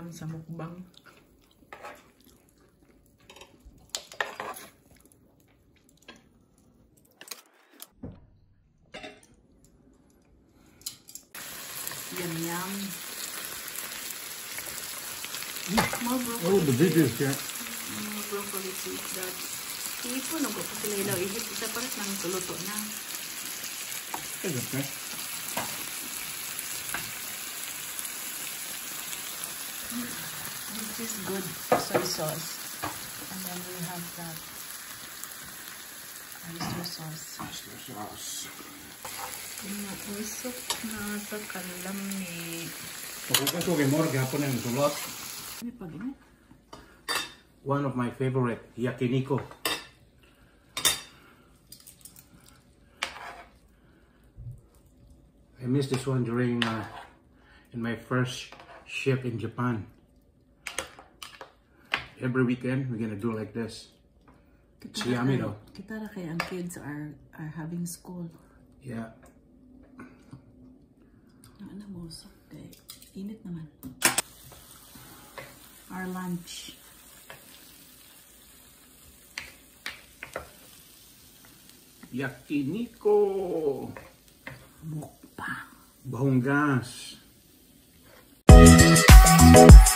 lang sa mukbang. Yum yum. More broccoli. Oh, the biggest, yeah. More broccoli to eat that. Ipo, nagpo pa sila ilaw. Ihip, isa pares ng tuluto na. It's okay. This is good soy sauce. And then we have that oyster sauce. Oyster sauce. Usok na sa kalami. Ito kay Morg, hapon ng tulot. Ano pa gini? One of my favorite, yakiniku. I missed this one during in my first ship in Japan. Every weekend we're gonna do like this. It's yummy though. Kita ra kay ang kids are having school. Yeah. Ano mo usok kay init naman. Our lunch. Yakiniku. Mukbang. Bahonggas.